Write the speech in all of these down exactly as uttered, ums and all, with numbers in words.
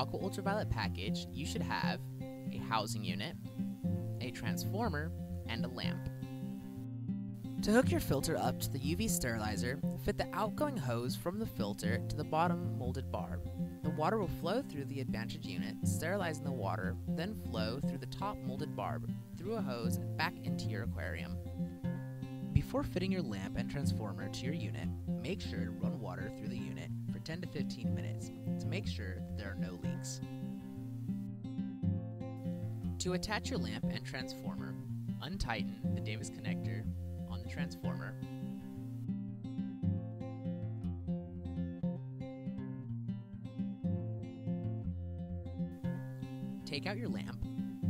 Aqua Ultraviolet package, you should have a housing unit, a transformer, and a lamp. To hook your filter up to the U V sterilizer, fit the outgoing hose from the filter to the bottom molded barb. The water will flow through the Advantage unit, sterilizing the water, then flow through the top molded barb, through a hose, back into your aquarium. Before fitting your lamp and transformer to your unit, make sure to run water through the unit for ten to fifteen minutes to make sure that there are no leaks. To attach your lamp and transformer, untighten the Davis connector on the transformer. Take out your lamp.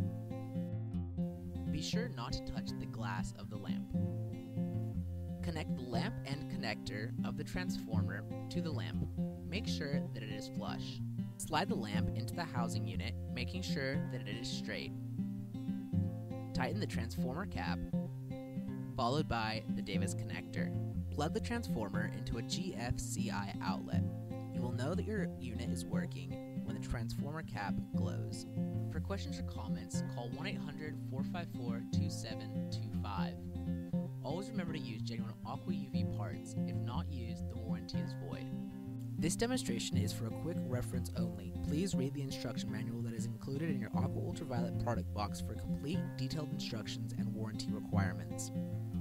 Be sure not to touch the glass of the lamp. Connect the lamp and connector of the transformer to the lamp. Make sure that it is flush. Slide the lamp into the housing unit, making sure that it is straight. Tighten the transformer cap, followed by the Davis connector. Plug the transformer into a G F C I outlet. You will know that your unit is working when the transformer cap glows. For questions or comments, call one eight hundred, four five four, two seven two five. Always remember to use genuine Aqua U V parts. If not used, the warranty is void. This demonstration is for a quick reference only. Please read the instruction manual that is included in your Aqua Ultraviolet product box for complete, detailed instructions and warranty requirements.